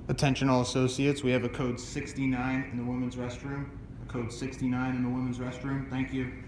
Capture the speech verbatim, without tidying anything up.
Attention all associates, we have a code sixty-nine in the women's restroom. A code sixty-nine in the women's restroom. Thank you.